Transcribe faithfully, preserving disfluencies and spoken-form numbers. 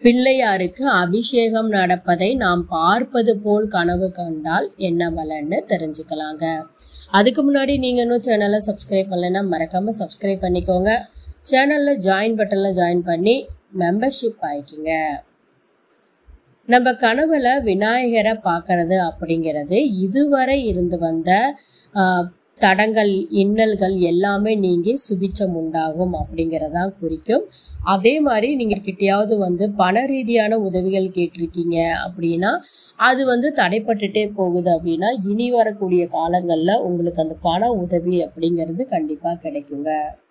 பிள்ளையாருக்கு அபிஷேகம் நடப்பதை நாம் பார்ப்பது போல் கனவு கண்டால் என்ன பலன்னு தெரிஞ்சுக்கலாங்க. அதுக்கு முன்னாடி நீங்கள் இன்னும் சேனலை சப்ஸ்கிரைப் பண்ணலைன்னா மறக்காமல் சப்ஸ்கிரைப் பண்ணிக்கோங்க. சேனலில் ஜாயின் பட்டனில் ஜாயின் பண்ணி மெம்பர்ஷிப் ஆகிக்கிங்க. நம்ம கனவுல விநாயகரை பார்க்கறது அப்படிங்கிறது இதுவரை இருந்து வந்த தடங்கள் இன்னல்கள் எல்லாமே நீங்கி சுபிச்சம் உண்டாகும் அப்படிங்கிறதான் குறிக்கும். அதே மாதிரி நீங்கள் கிட்டையாவது வந்து பண ரீதியான உதவிகள் கேட்டிருக்கீங்க அப்படின்னா அது வந்து தடைப்பட்டுட்டே போகுது அப்படின்னா இனி வரக்கூடிய காலங்களில் உங்களுக்கு அந்த பண உதவி அப்படிங்கிறது கண்டிப்பாக கிடைக்குங்க.